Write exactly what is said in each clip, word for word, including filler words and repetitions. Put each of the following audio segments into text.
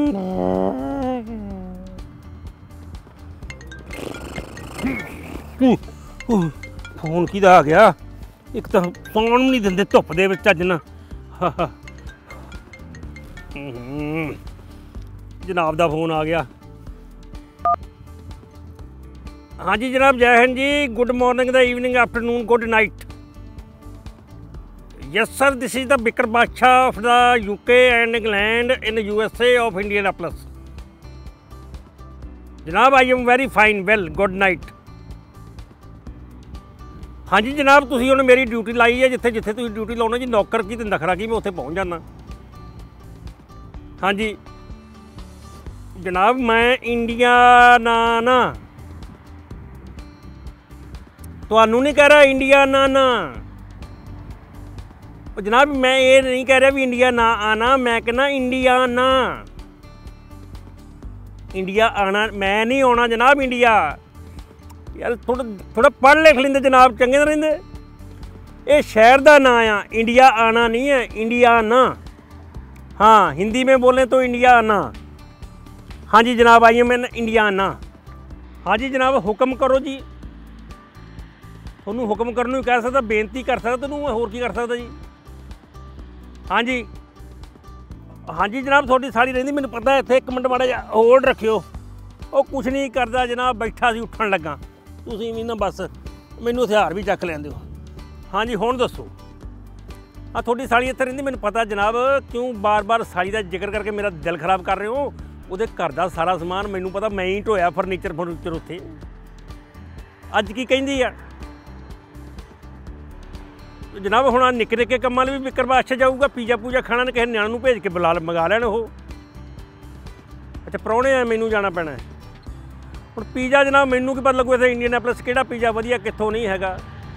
Phone किहदा आ गया? एक तो सौन भी नहीं देंदे धुप दे विच चज ना। जनाब दा फोन आ गया। हाँ जी जनाब, जय हिंद जी। Good morning the evening afternoon good night. Yes sir, this is the biker बादशाह of the UK and England in USA of Indianapolis. जनाब I am very fine well good night. हाँ जी जनाब, तुसीं हुण मेरी ड्यूटी लाई है, जिथे जिथे तुसीं ड्यूटी लाउणे जी, नौकर की ते नखरा की, मैं उत्थे पहुँच जाना। हाँ जी जनाब, मैं इंडिया ना ना तुहानू नहीं कह रहा इंडिया ना ना। जनाब मैं ये नहीं कह रहा भी इंडिया ना आना, मैं कहना इंडिया ना। इंडिया आना मैं नहीं आना जनाब। इंडिया यार थोड़ा थोड़ा पढ़ लिख लेंदे जनाब, चंगे ना रहिंदे। ये शहर का ना आ, इंडिया आना नहीं है, इंडिया ना। हाँ हिंदी में बोलें तो इंडिया आना। हाँ जी जनाब, आई एम एन इंडिया आना। हाँ जी जनाब, हुक्म करो जी। थोनू हुक्म करने कह सकता, बेनती कर सकता, तेनू मैं होर की कर सकता जी। हाँ जी हाँ जी जनाब, थोड़ी सारी रही मैंने पता है। इतने एक मिनट माड़ा जा होल्ड रखियो। वो कुछ नहीं करता जनाब, बैठा सी उठन लगा। तुसीं भी ना बस मैनू हथियार भी चक लैंदे हो। हाँ जी हुण दसो। हाँ थोड़ी साली इत्थे रहिंदी, मैनूं पता जनाब। क्यों बार बार साली का जिक्र करके मेरा दिल खराब कर रहे हो? ਉਹਦੇ घर का सारा समान मैनूं पता, मैं ही ढोया फर्नीचर फर्नीचर उत्थे। अज की कहिंदी आ जनाब, हुण निक्के निक्के कम्मां भी बिकर बादशाह जाऊगा। पीजा पूजा खाना ने किसी न्याणे नूं भेज के बुला मंगा लैण ओह। अच्छा प्राहुणे आ, मैनूं जाना पैना है हुण। पीजा जनाब मैनूं की पता लगू इत्थे इंडियानापोलिस किहड़ा पीजा वधिया कित्थों नहीं हैगा।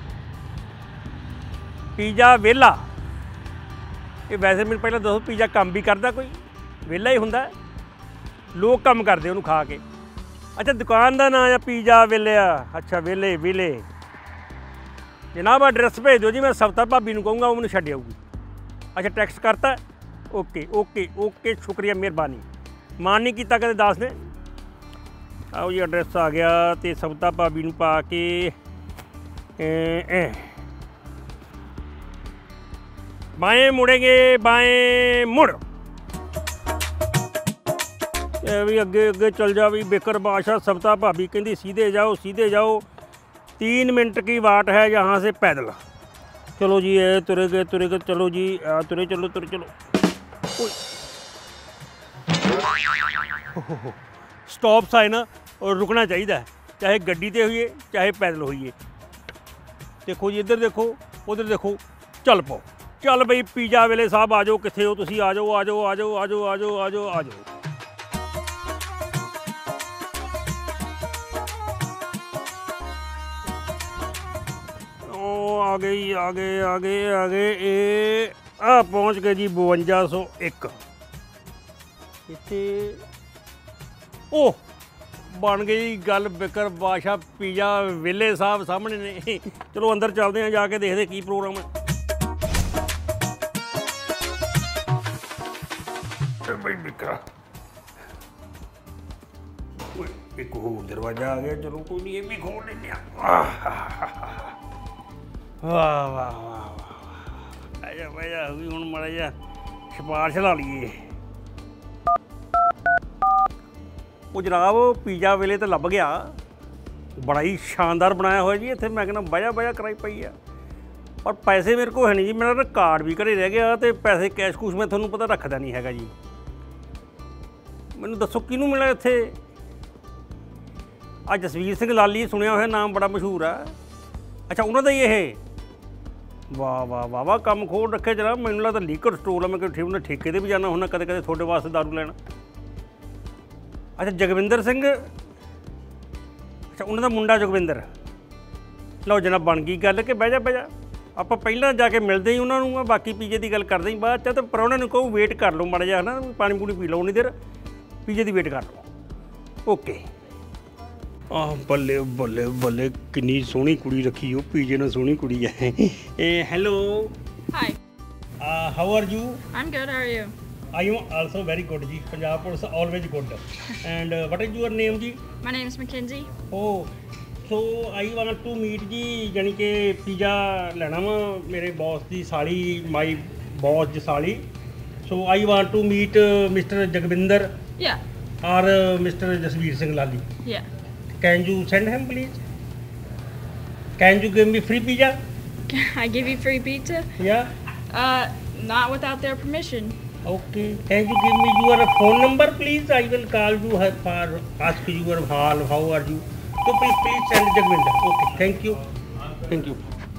पीजा वेला ये वैसे मैनूं पहलां दसो, पीजा काम भी करदा कोई? वेला ही हुंदा, लोग काम करदे उहनूं खा के। अच्छा दुकान का नाम है पीजा वेले। अच्छा वेले वेले जनाब, एड्रैस भेज दो जी, मैं सवता भाभी नूं कहूँगा, वो मैनूं छड्ड आऊगी। अच्छा टैक्स करता? ओके ओके ओके शुक्रिया मेहरबानी। मान नहीं किया कदे दास ने। आओ जी एड्रैस आ गया, तो सवता भाभी नूं पा के बाएं मुड़ेंगे, बाएं मुड़। भी अगे अगे चल जा भी बिकर बादशाह। सवता भाभी कहती सीधे जाओ सीधे जाओ, तीन मिनट की वाट है यहाँ से पैदल। चलो जी ये तुरे गए तुरे गए, चलो जी आ, तुरे चलो तुरे चलो। स्टॉप साइन और रुकना चाहिए, चाहे गड्डी ते होइए चाहे पैदल होइए। देखो जी इधर देखो उधर देखो, चल पाओ। चल बई पीजा वेले साहब आ जाओ, कित्थे हो तुसीं? आ जाओ आ जाओ आ जाओ आ जाओ आ जाओ आ जाओ आ जाओ। आ गई आ गए आ गए आ गए ये आ पहुँच गए जी बवंजा सौ एक। इत्थे ओह बन गई गल बिकर बादशाह पीजा वेले साहब सामने ने। चलो अंदर चलते हैं, जाके देखते की प्रोग्राम है। भाई बिकरा एक होर दरवाजा आ गया। चलो कोई नहीं, ये भी खोल लेते हैं। वाह वाह वाह वाह, आजा भाजा भी हूँ माड़ा जा सिफारिश ला लीए। वो जनाब पीजा वेले तो लभ गया, बड़ा ही शानदार बनाया हुआ जी। इतने मैं कहना बजा बजा कराई पई है। और पैसे मेरे को है नहीं जी, मेरा ना कार्ड भी घरे रह गया, तो पैसे कैश कूश मैं थोनों पता रखदा नहीं हैगा जी। मैनू दसो किनू मिला इत्थे? आ जसवीर सिंह लाली सुनिया हुआ नाम, बड़ा मशहूर है। अच्छा उन्होंने ही ये वाह वाह वाह वाह काम खोल रखे जनाब। मैनू लगता लीकर स्टोर है, मैं ठीक उन्हें ठेके ते भी जाना होना कदे कदे थोड़े वास्ते दारू लैना। अच्छा जगविंदर सिंह, अच्छा उन्होंने मुंडा जगविंदर। लो जनाब बन गई गल कि बह जा बह जा, आप पहला जाके मिलते ही उन्होंने, बाकी पीजे की गल करते ही बाद च। तो प्राहुणे नूं कहो वेट कर लो माड़ा जा है ना, पानी पूनी पी लो उन्नी देर, पीजे की वेट कर लो। ओके आह बल्ले बल्ले बल्ले कितनी सोहनी कुड़ी रखी हो, पीजे ने सोहनी कुड़ी है। Hello hi how are you? I am good, how are you? I am also very good ji. Punjab Police always good. And uh, what is your name ji? My name is Mackenzie. Oh, so I want to meet ji. यानी कि pizza लेना वा मेरे boss दी साली, my boss दी साली. So I want to meet uh, Mister Jagvinder Yeah. or uh, Mister Jasveer Singh Lali. Yeah. Can you send him please? Can you give me free pizza? Can I give you free pizza? Yeah. Uh, not without their permission. Okay. Can you give me your phone number, please? I will call you her for ask your how how are you? So please please send Jagvinder. Okay. Thank you. Thank you.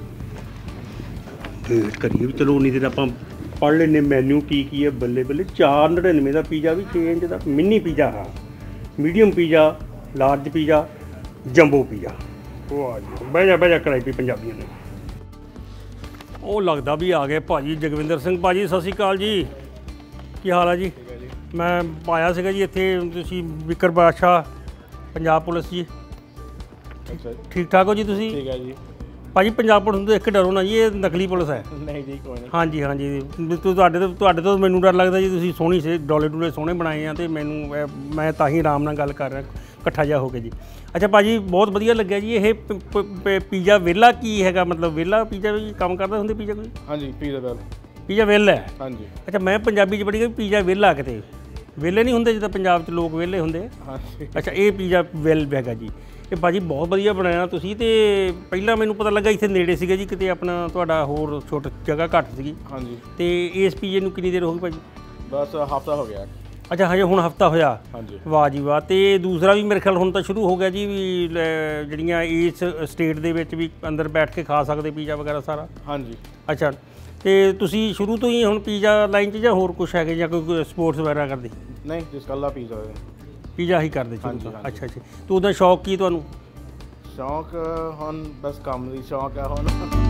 Wait ਕਰੀਏ ਵੀ ਚਲੋ ਉਨੀ ਦੇਰ ਆਪਾਂ ਪੜ੍ਹ ਲੈਨੇ ਮੈਨੂ ਕੀ ਕੀ ਹੈ ਬੱਲੇ ਬੱਲੇ ਚਾਰ ਨੜਿਨਵੇਂ ਦਾ ਪੀਜ਼ਾ ਵੀ ਛੇ ਇੰਚ ਦਾ ਮਿੰਨੀ ਪੀਜ਼ਾ ਹਾਂ medium pizza large pizza jumbo pizza ਉਹ ਆ ਜੀ ਬਹਿ ਜਾ ਬਹਿ ਜਾ ਕਰਾਈ ਪੀ ਪੰਜਾਬੀਆਂ ਨੇ ਉਹ ਲੱਗਦਾ ਵੀ ਆ ਗਏ ਭਾਜੀ ਜਗਵਿੰਦਰ ਸਿੰਘ ਭਾਜੀ ਸਤਿ ਸ਼੍ਰੀ ਅਕਾਲ ਜੀ ਕੀ ਹਾਲ ਹੈ ਜੀ ਮੈਂ ਆਇਆ ਸੀਗਾ ਜੀ ਇੱਥੇ ਤੁਸੀਂ ਵਿਕਰ ਬਾਦਸ਼ਾਹ ਪੰਜਾਬ ਪੁਲਿਸ ਜੀ ਠੀਕ ਠਾਕ ਹੋ ਜੀ ਤੁਸੀਂ ਠੀਕ ਹੈ ਜੀ ਭਾਜੀ ਪੰਜਾਬ ਪੁਲਿਸ ਨੂੰ ਦੇਖ ਕੇ ਡਰੋ ਨਾ ਜੀ ਇਹ ਨਕਲੀ ਪੁਲਿਸ ਹੈ ਨਹੀਂ ਜੀ ਕੋਈ ਨਹੀਂ ਹਾਂਜੀ ਹਾਂਜੀ ਵੀ ਤੁ- ਤੁਹਾਡੇ ਤੋਂ ਤੁਹਾਡੇ ਤੋਂ ਮੈਨੂੰ ਡਰ ਲੱਗਦਾ ਜੀ ਤੁਸੀਂ ਸੋਹਣੀ ਸੇ ਡੋਲੇ ਡੂਲੇ ਸੋਹਣੇ ਬਣਾਏ ਆ ਅਤੇ ਮੈਨੂੰ ਇਹ- ਮੈਂ ਤਾਂ ਹੀ ਆਰਾਮ ਨਾਲ ਗੱਲ ਕਰ ਰਿਹਾ ਇਕੱਠਾ ਜਿਹਾ ਹੋ ਕੇ ਜੀ ਅੱਛਾ ਭਾਜੀ ਬਹੁਤ ਵਧੀਆ ਲੱਗਿਆ ਜੀ ਇਹ ਪ- ਪ- ਪ- ਪੀਜ਼ਾ ਵਿਹਲਾ ਕੀ ਹੈਗਾ ਮਤਲਬ ਵਿਹਲਾ ਪੀਜ਼ਾ ਵੀ ਕੰਮ ਕਰਦਾ ਹੁੰਦੇ ਪੀਜ਼ਾ ਕੋਈ ਹਾਂਜੀ ਪੀਜ਼ਾ ਬੈਲ ਪੀਜ਼ਾ ਵਿਹਲਾ ਹੈ ਹਾਂਜੀ ਅੱਛਾ ਮੈਂ ਪੰਜਾਬੀ 'ਚ ਪੜ੍ਹੀ ਗਿਆ ਪੀਜ਼ਾ ਵਿਹਲਾ ਕਿਤੇ ਵਿਹਲੇ ਨਹੀਂ ਹੁੰਦੇ ਜਿੱਦਾਂ ਪੰਜਾਬ 'ਚ ਲੋਕ ਵਿਹਲੇ ਹੁੰਦੇ ਹਾਂਜੀ ਅੱਛਾ ਇਹ ਪੀਜ਼ਾ ਵੈਲ ਹੈਗਾ ਜੀ ਇਹ ਭਾਜੀ ਬਹੁਤ ਵਧੀਆ ਬਣਾਇਆ ਤੁਸੀਂ ਤੇ ਪਹਿਲਾਂ ਮੈਨੂੰ ਪਤਾ ਲੱਗਾ ਇੱਥੇ ਨੇੜੇ ਸੀਗਾ ਜੀ ਕਿਤੇ ਆਪਣਾ ਤੁਹਾਡਾ ਹੋਰ ਛੋਟ ਜਗ੍ਹਾ ਘੱਟ ਸੀਗੀ ਹਾਂਜੀ ਤੇ ਇਸ ਪੀਜ਼ੇ ਨੂੰ ਕਿੰਨੀ ਦੇਰ ਹੋ ਗਈ ਭਾਜੀ ਬਸ ਹਫਤਾ ਹੋ ਗਿਆ ਅੱਛਾ ਹਜੇ ਹੁਣ ਹਫਤਾ ਹੋਇਆ ਹਾਂਜੀ ਵਾਹ ਜੀ ਵਾਹ ਤੇ ਦੂਸਰਾ ਵੀ ਮੇਰੇ ਖਿਆਲ ਹੁਣ ਤਾਂ ਸ਼ੁਰੂ ਹੋ ਗਿਆ ਜੀ ਵੀ ਲੈ, ਜਿਹੜੀਆਂ ਇਸ ਸਟੇਟ ਦੇ ਵਿੱਚ ਵੀ ਅੰਦਰ ਬੈਠ ਕੇ ਖਾ ਸਕਦੇ ਪੀਜ਼ਾ ਵਗੈਰਾ ਸਾਰਾ ਹਾਂਜੀ ਅੱਛਾ ਤੇ ਤੁਸੀਂ ਸ਼ੁਰੂ ਤੋਂ ਹੀ ਹੁਣ ਪੀਜ਼ਾ ਲਾਈਨ 'ਚ ਜਾਂ ਹੋਰ ਕੁਝ ਹੈਗੇ ਜਾਂ ਕੋਈ ਸਪੋਰਟਸ ਵਗੈਰਾ ਕਰਦੇ ਨਹੀਂ ਜਿਸ ਕੱਲਾ ਪੀਜ਼ਾ ਹੈ ਪੀਜ਼ਾ ਹੀ ਕਰਦੇ ਸ਼ੁਰੂ ਹਾਂਜੀ, ਤੋਂ ਹਾਂਜੀ। ਅੱਛਾ ਅੱਛਾ ਤੇ ਉਹਦਾ ਸ਼ੌਕ ਕੀ ਤੁਹਾਨੂੰ ਸ਼ੌਂਕ ਹੁਣ ਬਸ ਕੰਮ ਦੀ ਸ਼ੌਂਕ ਹੈ ਹੁਣ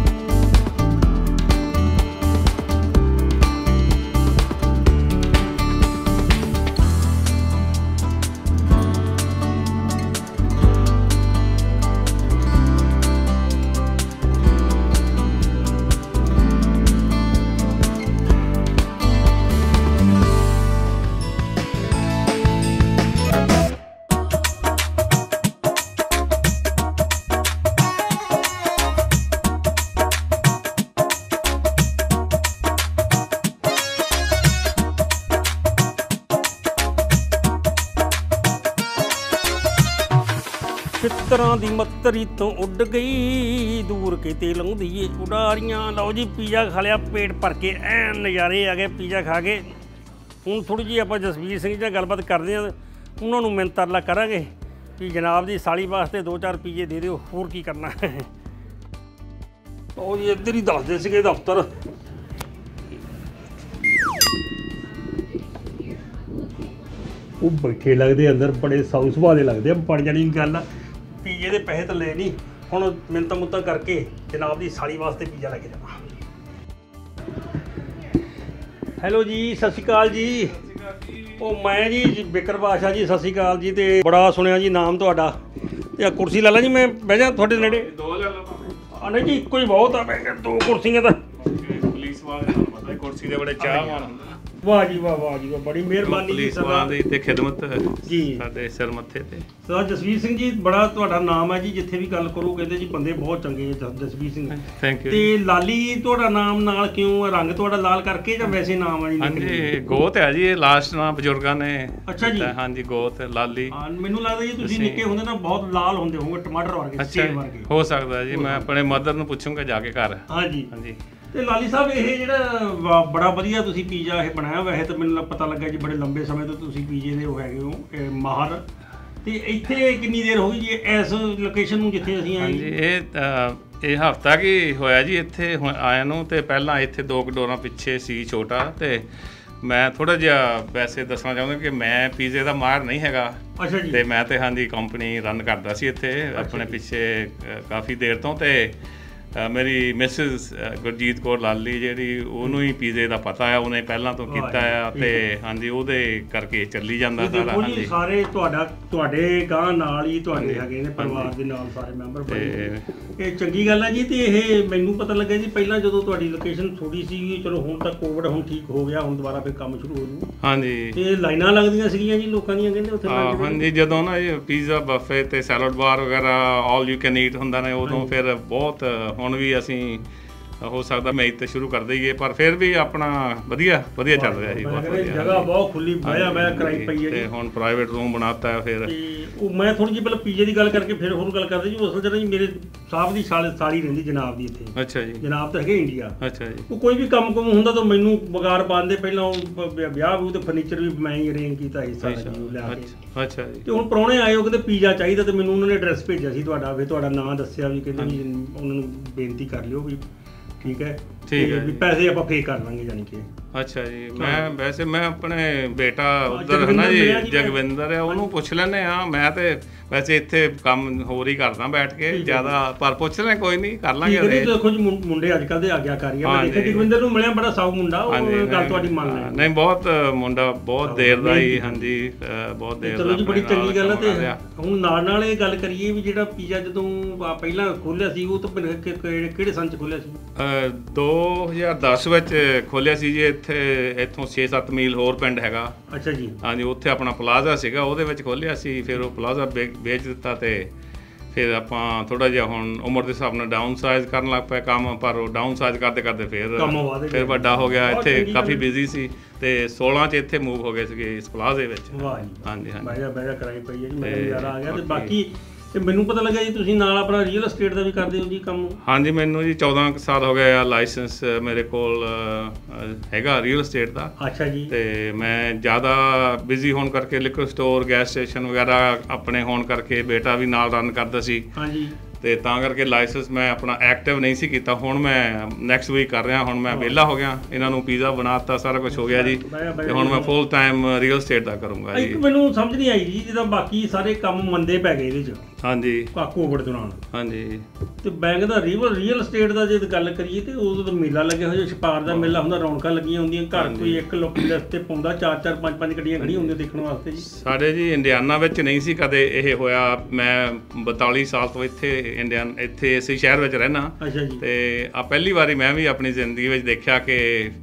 ਚਿੱਤਰਾਂ ਦੀ ਮੱਤਰੀ ਤੋਂ ਉੱਡ ਗਈ ਦੂਰ ਕਿਤੇ ਲਾਉਂਦੀ ਏ ਉਡਾਰੀਆਂ ਲਓ ਜੀ ਪੀਜ਼ਾ ਖਾ ਲਿਆ ਪੇਟ ਭਰ ਕੇ ਐਨ ਨਜ਼ਾਰੇ ਆ ਗਏ ਪੀਜ਼ਾ ਖਾ ਕੇ ਹੁਣ ਥੋੜ੍ਹੀ ਜਿਹੀ ਆਪਾਂ ਜਸਵੀਰ ਸਿੰਘ ਨਾਲ ਗੱਲਬਾਤ ਕਰਦੇ ਹਾਂ ਉਹਨਾਂ ਨੂੰ ਮਿੰਨਤ ਤਰਲਾ ਕਰਾਂਗੇ ਕਿ ਜਨਾਬ ਦੀ ਸਾਲੀ ਵਾਸਤੇ ਦੋ ਚਾਰ ਪੀਜ਼ੇ ਦੇ ਦਿਓ ਹੋਰ ਕੀ ਕਰਨਾ ਉਹ ਜੀ ਇੱਧਰ ਹੀ ਦੱਸਦੇ ਸੀਗੇ ਦਫ਼ਤਰ ਉਹ ਬੈਠੇ ਲੱਗਦੇ ਅੰਦਰ ਬੜੇ ਸਾਊ ਸੁਭਾਅ ਦੇ ਲੱਗਦੇ ਆ ਬਣ ਜਾਣੀ ਗੱਲ ਆ ਪੀਜ਼ੇ ਦੇ ਪੈਸੇ ਤਾਂ ਲੈ ਨਹੀਂ ਹੁਣ ਮਿੰਨਤਾਂ ਮੁੰਤਾਂ ਕਰਕੇ ਜਨਾਬ ਦੀ ਸਾਲੀ ਵਾਸਤੇ ਪੀਜ਼ਾ ਲੈ ਕੇ ਜਾਣਾ ਹੈਲੋ ਜੀ ਸਤਿ ਸ਼੍ਰੀ ਅਕਾਲ ਜੀ ਉਹ ਮੈਂ ਜੀ ਵਿਕਰ ਬਾਦਸ਼ਾਹ ਜੀ ਸਤਿ ਸ਼੍ਰੀ ਅਕਾਲ ਜੀ ਤੇ ਬੜਾ ਸੁਣਿਆ ਜੀ ਨਾਮ ਤੁਹਾਡਾ ਤੇ ਆ ਕੁਰਸੀ ਲਾ ਲਾ ਜੀ ਮੈਂ ਬਹਿ ਜਾ ਤੁਹਾਡੇ ਨੇੜੇ ਦੋ ਹਜ਼ਾਰ ਲਓ ਆ ਨਹੀਂ ਜੀ ਇੱਕੋ ਹੀ ਬਹੁਤ ਆ ਮੈਂ ਕਿਹਾ ਦੋ ਕੁਰਸੀਆਂ ਤਾਂ ਪੁਲਿਸ ਵਾਲੇ ਨੂੰ ਪਤਾ ਕੁਰਸੀ ਦੇ ਬੜੇ ਚਾਹਵਾਨ ਹੁੰਦੇ ਵਾਹ ਜੀ ਵਾਹ ਵਾਹ ਜੀ ਵਾਹ ਬੜੀ ਮਿਹਰਬਾਨੀ ਜੀ ਪੁਲਿਸ ਸਰਦਾਰ ਵਾਲਿਆਂ ਦੀ ਤੇ ਖਿਦਮਤ ਜੀ ਸਾਡੇ ਸਿਰ ਮੱਥੇ ਤੇ ਸਰਦਾਰ ਜਸਵੀਰ ਸਿੰਘ ਜੀ ਬੜਾ ਤੁਹਾਡਾ ਨਾਮ ਹੈ ਜੀ ਜਿੱਥੇ ਵੀ ਗੱਲ ਕਰੋ ਕਹਿੰਦੇ ਜੀ ਬੰਦੇ ਬਹੁਤ ਚੰਗੇ ਆ ਜਸਵੀਰ ਸਿੰਘ ਥੈਂਕ ਯੂ ਤੇ ਲਾਲੀ ਤੁਹਾਡਾ ਨਾਮ ਨਾਲ ਕਿਉਂ ਆ ਰੰਗ ਤੁਹਾਡਾ ਲਾਲ ਕਰਕੇ ਜਾਂ ਵੈਸੇ ਨਾਮ ਆ ਜੀ ਹਾਂਜੀ ਗੋਤ ਹੈ ਜੀ ਇਹ ਲਾਸਟ ਨਾ ਬਜ਼ੁਰਗਾਂ ਨੇ ਅੱਛਾ ਜੀ। ਦਿੱਤਾ, ਹਾਂਜੀ ਗੋਤ ਲਾਲੀ ਹਾਂ, ਮੈਨੂੰ ਲੱਗਦਾ ਜੀ ਤੁਸੀਂ ਤੁਸੀਂ- ਨਿੱਕੇ ਹੁੰਦੇ ਨਾ ਬਹੁਤ ਲਾਲ ਹੁੰਦੇ ਹੋਵੋਗੇ ਟਮਾਟਰ ਵਰਗੇ ਅੱਛਾ ਸੇਬ ਵਰਗੇ ਹੋ ਸਕਦਾ ਜੀ ਮੈਂ ਆਪਣੇ ਮਦਰ ਨੂੰ ਪੁੱਛੂੰਗਾ ਜਾ ਕੇ ਘਰ ਹਾਂਜੀ ਹਾਂਜੀ ਤੇ ਲਾਲੀ ਸਾਹਿਬ ਇਹ ਜਿਹੜਾ ਵਾ- ਬੜਾ ਵਧੀਆ ਤੁਸੀਂ ਪੀਜ਼ਾ ਇਹ ਬਣਾਇਆ ਵੈਸੇ ਤਾਂ ਮੈਨੂੰ ਪਤਾ ਲੱਗਾ ਜੀ ਬੜੇ ਲੰਬੇ ਸਮੇਂ ਤੋਂ ਤੁਸੀਂ ਪੀਜ਼ੇ ਦੇ ਉਹ ਹੈਗੇ ਹੋ ਇਹ ਮਾਹਰ ਤੇ ਇੱਥੇ ਕਿੰਨੀ ਦੇਰ ਹੋ ਗਈ ਜੀ ਇਸ ਲੋਕੇਸ਼ਨ ਨੂੰ ਜਿੱਥੇ ਅਸੀਂ ਆਏ ਹਾਂਜੀ ਇਹ ਅ, ਇਹ ਹਫਤਾ ਕੀ ਹੋਇਆ ਜੀ ਇੱਥੇ ਹੁਣ ਆਇਆ ਨੂੰ ਤੇ ਪਹਿਲਾਂ ਇੱਥੇ ਦੋ ਕੁ ਡੋਰਾਂ ਪਿੱਛੇ ਸੀ ਛੋਟਾ ਤੇ ਮੈਂ ਥੋੜਾ ਜਿਹਾ ਵੈਸੇ ਦੱਸਣਾ ਚਾਹੁੰਦਾ ਕਿ ਮੈਂ ਪੀਜ਼ੇ ਦਾ ਮਾਹਰ ਨਹੀਂ ਹੈਗਾ ਅੱਛਾ ਜੀ ਤੇ ਮੈਂ ਤੇ ਹਾਂਜੀ ਕੰਪਨੀ ਰਨ ਕਰਦਾ ਸੀ ਇੱਥੇ ਆਪਣੇ ਪਿੱਛੇ ਅ, ਕਾਫੀ ਦੇਰ ਤੋਂ ਤੇ ਅ, ਮੇਰੀ ਮਿਸਿਸ ਗੁਰਜੀਤ ਕੌਰ ਲਾਲੀ ਜਿਹੜੀ ਉਹਨੂੰ ਹੀ ਪੀਜ਼ੇ ਦਾ ਪਤਾ ਆ, ਉਹਨੇ ਪਹਿਲਾਂ ਤੋਂ ਕੀਤਾ ਆ ਤੇ ਹਾਂਜੀ ਉਹਦੇ ਕਰਕੇ ਚੱਲੀ ਜਾਂਦਾ ਸਾਰਾ। ਦੇਖੋ ਜੀ ਹਾਂਜੀ ਸਾਰੇ ਤੁਹਾਡਾ ਤੁਹਾਡੇ ਗਾਂ ਨਾਲ ਹੀ ਤੁਹਾਡੇ ਹੈਗੇ ਨੇ ਪਰਿਵਾਰ ਦੇ ਨਾਲ ਸਾਰੇ ਮੈਂਬਰ ਬਣੇ। ਇਹ ਚੰਗੀ ਗੱਲ ਹੈ ਜੀ। ਤੇ ਇਹ ਮੈਨੂੰ ਪਤਾ ਲੱਗਾ ਜੀ ਪਹਿਲਾਂ ਜਦੋਂ ਤੁਹਾਡੀ ਲੋਕੇਸ਼ਨ ਥੋੜੀ ਸੀ, ਚਲੋ ਹੁਣ ਤਾਂ ਕੋਵਿਡ ਹੁਣ ਠੀਕ ਹੋ ਗਿਆ, ਹੁਣ ਦੁਬਾਰਾ ਫਿਰ ਕੰਮ ਸ਼ੁਰੂ ਹੋ ਜੂ। ਹਾਂਜੀ ਤੇ ਲਾਈਨਾਂ ਲੱਗਦੀਆਂ ਸੀਗੀਆਂ ਜੀ ਲੋਕਾਂ ਦੀਆਂ ਕਹਿੰਦੇ ਉੱਥੇ ਹਾਂ ਹਾਂਜੀ, ਜਦੋਂ ਨਾ ਇਹ ਪੀਜ਼ਾ ਬਫੇ ਤੇ ਸੈਲਡ ਬਾਰ ਵਗੈਰਾ ਆਲ ਯੂ ਕੈਨ ਈਟ ਹੁੰਦਾ ਨੇ, ਉਦੋਂ ਫਿਰ ਬਹੁਤ ਹੁਣ ਵੀ ਅਸੀਂ ਹੋ ਸਕਦਾ ਮੇਜ਼ ਤੇ ਸ਼ੁਰੂ ਕਰ ਦਈਏ, ਪਰ ਫਿਰ ਵੀ ਆਪਣਾ ਵਧੀਆ ਵਧੀਆ ਚੱਲ ਰਿਹਾ ਜੀ, ਬਹੁਤ ਵਧੀਆ। ਜਗ੍ਹਾ ਬਹੁਤ ਖੁੱਲੀ ਬਾਇਆ ਬਾਇਆ ਕਰਾਈ ਪਈ ਹੈ ਤੇ ਹੁਣ ਪ੍ਰਾਈਵੇਟ ਰੂਮ ਬਣਾਤਾ ਹੈ ਫਿਰ। ਤੇ ਉਹ ਮੈਂ ਥੋੜੀ ਜਿਹੀ ਪਹਿਲਾਂ ਪੀਜੇ ਦੀ ਗੱਲ ਕਰਕੇ ਫਿਰ ਹੋਰ ਗੱਲ ਕਰਦੇ ਜੀ। ਅਸਲ ਚ ਜੀ ਮੇਰੇ ਸਾਹਿਬ ਦੀ ਸਾਲ ਸਾਲੀ ਰਹਿੰਦੀ ਜਨਾਬ ਦੀ ਇੱਥੇ। ਅੱਛਾ ਜੀ। ਜਨਾਬ ਤਾਂ ਹੈਗੇ ਇੰਡੀਆ। ਅੱਛਾ ਜੀ। ਉਹ ਕੋਈ ਵੀ ਕੰਮ ਕੁਮ ਹੁੰਦਾ ਤਾਂ ਮੈਨੂੰ ਬਗਾਰ ਪਾਉਂਦੇ, ਪਹਿਲਾਂ ਉਹ ਵਿਆਹ ਵੀ ਤੇ ਫਰਨੀਚਰ ਵੀ ਮੈਂ ਹੀ ਅਰੇਂਜ ਕੀਤਾ ਸੀ ਸਾਰਾ ਜੀ ਲਿਆ ਕੇ। ਅੱਛਾ ਜੀ। ਤੇ ਹੁਣ ਪ੍ਰਾਹੁਣੇ ਆਏ, ਉਹ ਕਹਿੰਦੇ ਪੀਜ਼ਾ ਚਾਹੀਦਾ, ਤੇ ਮੈਨੂੰ ਉਹਨਾਂ ਨੇ ਐਡਰੈਸ ਭੇਜਿਆ ਸੀ ਤੁਹਾਡਾ, ਫਿਰ ਤੁਹਾਡਾ ਨਾਂ ਦੱਸਿਆ ਵੀ ਕਹਿੰਦੇ ਵੀ ਉਹਨਾਂ ਨੂੰ ਬੇਨਤੀ ਕਰ ਲਿਓ ਵੀ ਠੀਕ ਹੈ ਠੀਕ ਹੈ ਵੀ ਪੈਸੇ ਆਪਾਂ ਪੇ ਕਰ ਲਾਂਗੇ ਜਾਨੀ ਕਿ। ਅੱਛਾ ਜੀ। ਮੈਂ ਵੈਸੇ ਮੈਂ ਆਪਣੇ ਬੇਟਾ ਉਧਰ ਹੈ ਨਾ ਜੀ ਜਗਵਿੰਦਰ ਆ, ਉਹਨੂੰ ਪੁੱਛ ਲੈਂਦੇ ਆ। ਮੈਂ ਤੇ ਵੈਸੇ ਇੱਥੇ ਕੰਮ ਹੋਰ ਹੀ ਕਰਦਾ ਬੈਠ ਕੇ ਜ਼ਿਆਦਾ, ਪਰ ਪੁੱਛ ਲੈ ਕੋਈ ਨਹੀਂ ਕਰ ਲਾਂਗੇ। ਦੇਖੋ ਜੀ ਮੁੰਡੇ ਅੱਜ ਕੱਲ੍ਹ ਦੇ ਆਗਿਆਕਾਰੀ ਆ। ਮੈਂ ਦੇਖਿਆ ਜਗਵਿੰਦਰ ਨੂੰ ਮਿਲਿਆ, ਬੜਾ ਸਾਊ ਮੁੰਡਾ, ਉਹ ਗੱਲ ਤੁਹਾਡੀ ਮੰਨ ਲੈ। ਨਹੀਂ ਬਹੁਤ ਮੁੰਡਾ ਬਹੁਤ ਦੇਰ ਦਾ ਹੀ ਹਾਂਜੀ ਬਹੁਤ ਦੇਰ ਦਾ। ਚਲੋ ਜੀ ਬੜੀ ਚੰਗੀ ਗੱਲ ਹੈ। ਤੇ ਹੁਣ ਨਾਲ ਨਾਲ ਇਹ ਗੱਲ ਕਰੀਏ ਵੀ ਜਿਹੜਾ ਪੀਜ਼ਾ ਜਦੋਂ ਪਹਿਲਾਂ ਖੋਲ੍ਹਿਆ ਸੀ ਉਹ ਤਾਂ ਕਿਹੜੇ ਸੰਨ 'ਚ ਖੋਲ੍ਹਿਆ ਸੀ? ਦੋ ਹਜ਼ਾਰ ਦਸ ਵਿੱਚ ਖੋਲ੍ਹਿਆ ਸੀ ਜੀ। ਇੱਥੇ ਇੱਥੋਂ ਛੇ ਸੱਤ ਮੀਲ ਹੋਰ ਪਿੰਡ ਹੈਗਾ। ਅੱਛਾ ਜੀ। ਹਾਂਜੀ ਉੱਥੇ ਆਪਣਾ ਪਲਾਜ਼ਾ ਸੀਗਾ, ਉਹਦੇ ਵਿੱਚ ਖੋਲ੍ਹਿਆ ਸੀ। ਫਿਰ ਉਹ ਪਲਾਜ਼ਾ ਵੇਚ ਦਿੱਤਾ ਤੇ ਫਿਰ ਆਪਾਂ ਥੋੜਾ ਜਿਹਾ ਹੁਣ ਉਮਰ ਦੇ ਹਿਸਾਬ ਨਾਲ ਡਾਊਨ ਸਾਈਜ਼ ਕਰਨ ਲੱਗ ਪਏ ਕੰਮ, ਪਰ ਉਹ ਡਾਊਨ ਸਾਈਜ਼ ਕਰਦੇ ਕਰਦੇ ਫਿਰ ਫਿਰ ਵੱਡਾ ਹੋ ਗਿਆ। ਇੱਥੇ ਕਾਫੀ ਬਿਜ਼ੀ ਸੀ ਤੇ ਸੋਲਾਂ 'ਚ ਇੱਥੇ ਮੂਵ ਹੋ ਗਏ ਸੀਗੇ ਇਸ ਪਲਾਜ਼ੇ ਵਿੱਚ। ਹਾਂਜੀ ਹਾਂਜੀ ਬਾਜਾ ਬਾਜਾ ਕਰਾਈ ਪਈ ਹੈ ਜੀ, ਮੈਨੂੰ ਨਜ਼ਾਰਾ ਆ ਗਿਆ। ਤੇ ਬਾਕੀ ਤੇ ਮੈਨੂੰ ਪਤਾ ਲੱਗਾ ਜੀ ਤੁਸੀਂ ਨਾਲ ਆਪਣਾ ਰੀਅਲ ਐਸਟੇਟ ਦਾ ਵੀ ਕਰਦੇ ਹੋ ਜੀ ਕੰਮ? ਹਾਂਜੀ ਮੈਨੂੰ ਜੀ ਚੌਦਾਂ ਕੁ ਸਾਲ ਹੋ ਗਏ ਆ ਲਾਇਸੈਂਸ ਮੇਰੇ ਕੋਲ ਹੈਗਾ ਰੀਅਲ ਐਸਟੇਟ ਦਾ। ਅੱਛਾ ਜੀ। ਤੇ ਮੈਂ ਜ਼ਿਆਦਾ ਬਿਜ਼ੀ ਹੋਣ ਕਰਕੇ ਲਿਕਰ ਸਟੋਰ ਗੈਸ ਸਟੇਸ਼ਨ ਵਗੈਰਾ ਆਪਣੇ ਹੋਣ ਕਰਕੇ ਬੇਟਾ ਵੀ ਨਾਲ ਰਨ ਕਰਦਾ ਸੀ। ਹਾਂਜੀ। ਤੇ ਤਾਂ ਕਰਕੇ ਲਾਇਸੈਂਸ ਮੈਂ ਆਪਣਾ ਐਕਟਿਵ ਨਹੀਂ ਸੀ ਕੀਤਾ। ਹੁਣ ਮੈਂ ਨੈਕਸਟ ਵੀਕ ਕਰ ਰਿਹਾ। ਹੁਣ ਮੈਂ ਵਿਹਲਾ ਹੋ ਗਿਆ, ਇਹਨਾਂ ਨੂੰ ਪੀਜ਼ਾ ਬਣਾਤਾ, ਸਾਰਾ ਕੁਝ ਹੋ ਗਿਆ ਜੀ। ਤੇ ਹੁਣ ਮੈਂ ਫੁੱਲ ਟਾਈਮ ਰੀਅਲ ਐਸਟੇਟ ਦਾ ਕਰੂੰਗਾ ਜੀ। ਇੱਕ ਮੈਨੂੰ ਸਮਝ ਨਹੀਂ ਆਈ ਜੀ, ਜਿੱਦਾਂ ਬਾਕੀ ਸਾਰੇ ਕੰਮ ਮੰਦੇ ਪੈ ਗਏ ਇਹਦੇ 'ਚ। ਹਾਂਜੀ। ਕੋਵਿਡ ਦੌਰਾਨ। ਹਾਂਜੀ। ਤੇ ਬੈਂਕ ਦਾ ਰੀਅਲ ਰੀਅਲ ਐਸਟੇਟ ਦਾ ਜੇ ਗੱਲ ਕਰੀਏ ਤੇ ਉਦੋਂ ਤਾਂ ਮੇਲਾ ਲੱਗਿਆ ਹੋਇਆ, ਛਪਾਰ ਦਾ ਮੇਲਾ ਹੁੰਦਾ, ਰੌਣਕਾਂ ਲੱਗੀਆਂ ਹੁੰਦੀਆਂ, ਘਰ ਕੋਈ ਇੱਕ ਲੋਕੀ ਰਸਤੇ ਪਾਉਂਦਾ, ਚਾਰ ਚਾਰ ਪੰਜ ਪੰਜ ਗੱਡੀਆਂ ਖੜੀਆਂ ਹੁੰਦੀਆਂ ਦੇਖਣ ਵਾਸਤੇ ਜੀ। ਸਾਡੇ ਜੀ ਇੰਡੀਆਨਾ ਵਿੱਚ ਨਹੀਂ ਸੀ ਕਦੇ ਇਹ ਹੋਇਆ। ਮੈਂ ਬਤਾਲੀ ਸਾਲ ਤੋਂ ਇੱਥੇ ਇੰਡੀਆ ਇੱਥੇ ਇਸੇ ਸ਼ਹਿਰ ਵਿੱਚ ਰਹਿਣਾ। ਅੱਛਾ ਜੀ। ਤੇ ਆ ਪਹਿਲੀ ਵਾਰੀ ਮੈਂ ਵੀ ਆਪਣੀ ਜ਼ਿੰਦਗੀ ਵਿੱਚ ਦੇਖਿਆ ਕਿ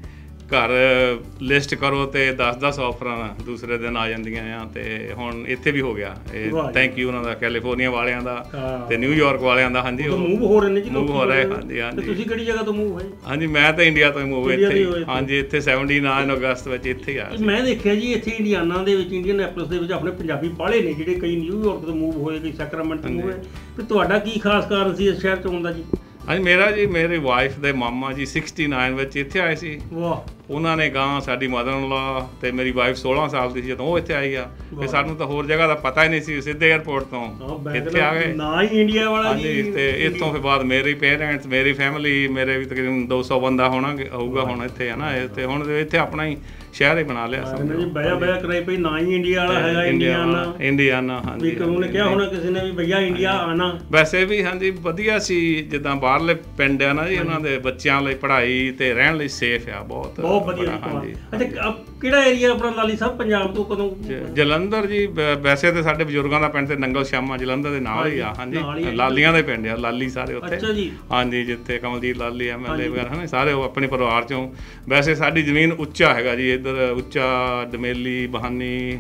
ਘਰ ਲਿਸਟ ਕਰੋ ਤੇ ਦਸ ਦਸ ਆਫਰਾਂ ਦੂਸਰੇ ਦਿਨ ਆ ਜਾਂਦੀਆਂ ਆ। ਤੇ ਹੁਣ ਇੱਥੇ ਵੀ ਹੋ ਗਿਆ। ਇਹ ਥੈਂਕ ਯੂ ਉਹਨਾਂ ਦਾ, ਕੈਲੀਫੋਰਨੀਆ ਵਾਲਿਆਂ ਦਾ ਤੇ ਨਿਊਯਾਰਕ ਵਾਲਿਆਂ ਦਾ। ਹਾਂਜੀ ਉਹ ਮੂਵ ਹੋ ਰਹੇ ਨੇ ਜੀ, ਮੂਵ ਹੋ ਰਹੇ। ਹਾਂਜੀ ਹਾਂਜੀ। ਤੁਸੀਂ ਕਿਹੜੀ ਜਗ੍ਹਾ ਤੋਂ ਮੂਵ ਹੋਏ? ਹਾਂਜੀ ਮੈਂ ਤਾਂ ਇੰਡੀਆ ਤੋਂ ਹੀ ਮੂਵ ਇੱਥੇ। ਹਾਂਜੀ ਇੱਥੇ ਉਨੱਤੀ ਅਗਸਤ ਵਿੱਚ ਇੱਥੇ ਹੀ ਆਇਆ। ਮੈਂ ਦੇਖਿਆ ਜੀ ਇੱਥੇ ਇੰਡੀਆਨਾ ਦੇ ਵਿੱਚ, ਇੰਡੀਅਨਐਪਲਸ ਦੇ ਵਿੱਚ ਆਪਣੇ ਪੰਜਾਬੀ ਬਾਹਲੇ ਨੇ ਜਿਹੜੇ ਕਈ ਨਿਊਯਾਰਕ ਤੋਂ ਮੂਵ ਹੋਏ, ਕਈ ਸੈਕਰਾਮੈਂਟੋ ਤੋਂ ਮੂਵ ਹੋਏ। ਤੇ ਤੁਹਾਡਾ ਕੀ ਖਾਸ ਕਾਰਨ ਸੀ ਇਸ ਸ਼ਹਿਰ 'ਚ ਆਉਣ ਦਾ ਜੀ? ਹਾਂਜੀ ਮੇਰਾ ਜੀ ਮੇਰੀ ਵਾਈਫ ਦੇ ਮਾਮਾ ਜੀ ਉਨੱਤੀ ਵਿੱਚ ਇੱਥੇ ਆਏ ਸੀ। ਵਾਹ। ਉਹਨਾਂ ਨੇ ਗਾਂ ਸਾਡੀ ਮਦਰ ਇਨ ਲਾ ਤੇ ਮੇਰੀ ਵਾਈਫ ਸੋਲਾਂ ਸਾਲ ਦੀ ਸੀ ਜਦੋਂ ਉਹ ਇੱਥੇ ਆਈ ਆ। ਫਿਰ ਸਾਨੂੰ ਤਾਂ ਹੋਰ ਜਗ੍ਹਾ ਦਾ ਪਤਾ ਹੀ ਨਹੀਂ ਸੀ, ਸਿੱਧੇ ਏਅਰਪੋਰਟ ਤੋਂ ਇੱਥੇ ਆ ਗਏ। ਨਾ ਹੀ ਇੰਡੀਆ ਵਾਲਾ ਜੀ। ਹਾਂਜੀ। ਤੇ ਇੱਥੋਂ ਫਿਰ ਬਾਅਦ ਮੇਰੇ ਪੇਰੈਂਟਸ, ਮੇਰੀ ਫੈਮਿਲੀ, ਮੇਰੇ ਵੀ ਤਕਰੀਬਨ ਦੋ ਸੌ ਬੰਦਾ ਹੋਣਾ ਹੋਊਗਾ ਹੁਣ ਇੱਥੇ ਹੈ ਨਾ। ਤੇ ਹੁਣ ਇੱਥੇ ਆਪਣਾ ਹੀ ਸ਼ਹਿਰ ਹੀ ਬਣਾ ਲਿਆ ਸਮਝੋ ਜੀ। ਬਇਆ ਬਇਆ ਕਰਾਈ ਪਈ, ਨਾ ਹੀ ਇੰਡੀਆ ਵਾਲਾ ਹੈਗਾ ਇੰਡੀਆਨਾ। ਇੰਡੀਆਨਾ ਹਾਂਜੀ। ਵੀ ਉਹਨੇ ਕਿਹਾ ਹੋਣਾ ਕਿਸੇ ਨੇ ਵੀ ਭਈਆ ਇੰਡੀਆ ਆਣਾ। ਵੈਸੇ ਵੀ ਹਾਂਜੀ ਵਧੀਆ ਸੀ, ਜਿੱਦਾਂ ਬਾਹਰਲੇ ਪਿੰਡ ਆ ਨਾ ਜੀ, ਉਹਨਾਂ ਦੇ ਬੱਚਿਆਂ ਲਈ ਪੜ੍ਹਾਈ ਤੇ ਰਹਿਣ ਲਈ ਸੇਫ ਆ ਬਹੁਤ ਬਹੁਤ ਵਧੀਆ। ਹਾਂਜੀ। ਅੱਛਾ ਕਿਹੜਾ ਏਰੀਆ ਆਪਣਾ ਲਾਲੀ ਸਾਹਿਬ ਪੰਜਾਬ ਤੋਂ ਕਦੋਂ? ਜਲੰਧਰ ਜੀ। ਵੈਸੇ ਤੇ ਸਾਡੇ ਬਜ਼ੁਰਗਾਂ ਦਾ ਪਿੰਡ ਤੇ ਨੰਗਲ ਸ਼ਾਮਾ ਜਲੰਧਰ ਦੇ ਨਾਲ ਹੀ ਆ। ਹਾਂਜੀ ਲਾਲੀਆਂ ਦੇ ਪਿੰਡ ਆ, ਲਾਲੀ ਸਾਰੇ ਉੱਥੇ। ਅੱਛਾ ਜੀ। ਹਾਂਜੀ ਜਿੱਥੇ Kamaljit Lali M L A ਵਗੈਰਾ ਹਨ ਸਾਰੇ ਉਹ ਆਪਣੇ ਪਰਿਵਾਰ ਚੋਂ। ਵੈਸੇ ਸਾਡੀ ਜ਼ਮੀਨ ਉੱਚਾ ਹੈਗਾ ਜੀ, ਇੱਧਰ ਉੱਚਾ ਡਮੇਲੀ ਬਹਾਨੀ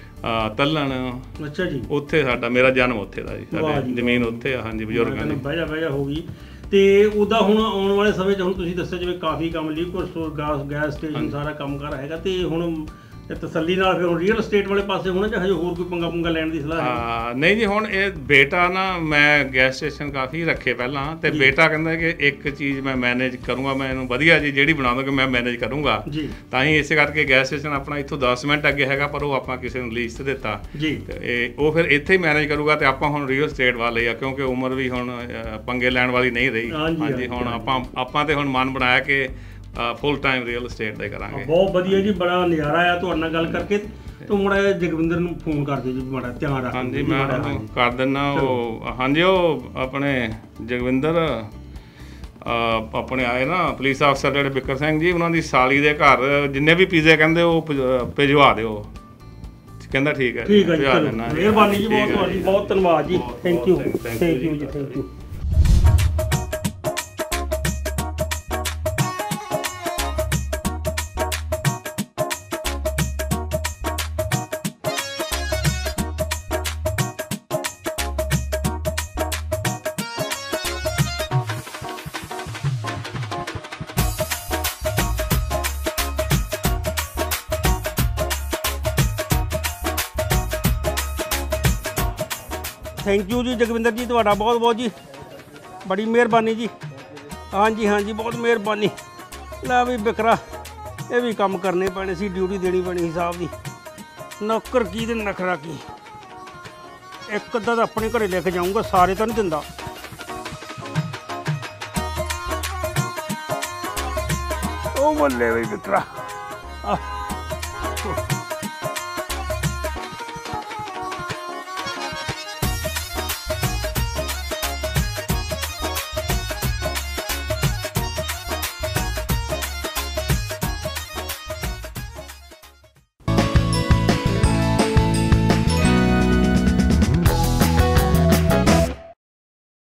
ਤੱਲਣ। ਅੱਛਾ ਜੀ। ਉੱਥੇ ਸਾਡਾ ਮੇਰਾ ਜਨਮ ਉੱਥੇ ਦਾ ਜੀ, ਸਾਡੀ ਜ਼ਮੀਨ ਉੱਥੇ ਆ। ਹਾਂਜੀ ਬਜ਼ੁਰਗਾਂ ਦੀ ਬਹਿਜਾ ਬਹਿਜਾ ਹੋ ਗਈ। ਤੇ ਉਹਦਾ ਹੁਣ ਆਉਣ ਵਾਲੇ ਸਮੇਂ 'ਚ ਹੁਣ ਤੁਸੀਂ ਦੱਸਿਆ ਜਿਵੇਂ ਕਾਫੀ ਕੰਮ liquid store gas gas station ਸਾਰਾ ਕੰਮ ਕਰ ਹੈਗਾ, ਤੇ ਹੁਣ ਤਸੱਲੀ ਨਾਲ ਫਿਰ ਹੁਣ ਰੀਅਲ ਐਸਟੇਟ ਵਾਲੇ ਪਾਸੇ ਹੋਣਾ ਜਾਂ ਹਜੇ ਹੋਰ ਕੋਈ ਪੰਗਾ ਪੁੰਗਾ ਲੈਣ ਦੀ ਸਲਾਹ ਹੈ? ਨਹੀਂ ਜੀ ਹੁਣ ਇਹ ਬੇਟਾ ਨਾ, ਮੈਂ ਗੈਸ ਸਟੇਸ਼ਨ ਕਾਫੀ ਰੱਖੇ ਪਹਿਲਾਂ, ਤੇ ਬੇਟਾ ਕਹਿੰਦਾ ਕਿ ਇੱਕ ਚੀਜ਼ ਮੈਂ ਮੈਨੇਜ ਕਰੂੰਗਾ, ਮੈਂ ਇਹਨੂੰ ਵਧੀਆ ਜੀ ਜਿਹੜੀ ਬਣਾ ਦੋਗੇ ਮੈਂ ਮੈਨੇਜ ਕਰੂੰਗਾ। ਤਾਂ ਹੀ ਇਸੇ ਕਰਕੇ ਗੈਸ ਸਟੇਸ਼ਨ ਆਪਣਾ ਇੱਥੋਂ ਦਸ ਮਿੰਟ ਅੱਗੇ ਹੈਗਾ, ਪਰ ਉਹ ਆਪਾਂ ਕਿਸੇ ਨੂੰ ਲੀਜ਼ ਤੇ ਦਿੱਤਾ ਤੇ ਉਹ ਫਿਰ ਇੱਥੇ ਹੀ ਮੈਨੇਜ ਕਰੂਗਾ। ਤੇ ਆਪਾਂ ਹੁਣ ਰੀਅਲ ਐਸਟੇਟ ਵਾਲੇ ਆ, ਕਿਉਂਕਿ ਉਮਰ ਵੀ ਹੁਣ ਪੰਗੇ ਲੈਣ ਵਾਲੀ ਨਹੀਂ ਰਹੀ। ਹਾਂਜੀ ਹੁਣ ਆਪਾਂ ਆਪਾਂ ਤੇ ਹੁਣ ਮਨ ਬਣਾਇਆ ਕਿ ਫੁੱਲ ਟਾਈਮ ਰੀਅਲ ਐਸਟੇਟ ਦਾ ਕਰਾਂਗੇ। ਬਹੁਤ ਵਧੀਆ ਜੀ, ਬੜਾ ਨਜ਼ਾਰਾ ਆਇਆ ਤੁਹਾਡੇ ਨਾਲ ਗੱਲ ਕਰਕੇ। ਤੂੰ ਮਾੜਾ ਜਿਹਾ ਜਗਵਿੰਦਰ ਨੂੰ ਫੋਨ ਕਰ ਦਿਓ ਜੀ, ਮਾੜਾ ਧਿਆਨ ਰੱਖ। ਹਾਂਜੀ ਮੈਂ ਕਰ ਦਿੰਦਾ ਉਹ। ਹਾਂਜੀ ਉਹ ਆਪਣੇ ਜਗਵਿੰਦਰ ਅਹ ਆਪਣੇ ਆਏ ਨਾ ਪੁਲਿਸ ਅਫਸਰ ਜਿਹੜੇ ਬਿੱਕਰ ਸਿੰਘ ਜੀ, ਉਹਨਾਂ ਦੀ ਸਾਲੀ ਦੇ ਘਰ ਜਿੰਨੇ ਵੀ ਪੀਜ਼ੇ ਕਹਿੰਦੇ ਉਹ ਭਿਜ- ਭਿਜਵਾ ਦਿਓ। ਕਹਿੰਦਾ ਠੀਕ ਹੈ ਠੀਕ ਹੈ ਜੀ, ਭਿਜਵਾ ਚਲੋ ਦਿੰਦਾ ਜੀ। ਮਿਹਰਬਾਨੀ ਜੀ, ਬਹੁਤ ਠੀਕ ਹੈ ਤੁਹਾਡੀ, ਬਹੁਤ ਧੰਨਵਾਦ ਜੀ। ਬਹੁਤ- ਥੈਂਕ ਯੂ ਬਹੁਤ thank you ਥੈਂਕ ਯੂ ਜੀ। ਜੀ, ਥੈਂਕ ਯੂ। ਥੈਂਕ ਯੂ ਜੀ ਜਗਵਿੰਦਰ ਜੀ, ਤੁਹਾਡਾ ਬਹੁਤ ਬਹੁਤ ਜੀ, ਬੜੀ ਮਿਹਰਬਾਨੀ ਜੀ। ਹਾਂਜੀ ਹਾਂਜੀ, ਬਹੁਤ ਮਿਹਰਬਾਨੀ। ਲੈ ਵੀ ਬਿਕਰਾ, ਇਹ ਵੀ ਕੰਮ ਕਰਨੇ ਪੈਣੇ ਸੀ, ਡਿਊਟੀ ਦੇਣੀ ਪੈਣੀ ਹਿਸਾਬ ਦੀ। ਨੌਕਰ ਕੀ ਤੇ ਨਖਰਾ ਕੀ, ਇੱਕ ਅੱਧਾ ਤਾਂ ਆਪਣੇ ਘਰੇ ਲੈ ਕੇ ਜਾਊਂਗਾ, ਸਾਰੇ ਤਾਂ ਨਹੀਂ ਦਿੰਦਾ। ਉਹ ਬੱਲੇ ਵੀ ਬਿਕਰਾ, ਆਹ